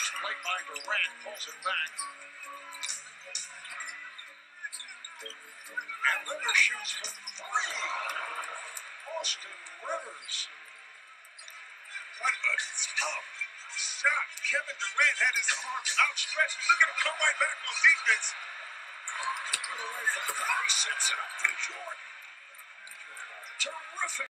Played by Durant, pulls it back. And Rivers shoots for three. Austin Rivers. What a tough shot. Kevin Durant had his arms outstretched. Look at him come right back on defense. Keep it away from Price. Sets it up for Jordan.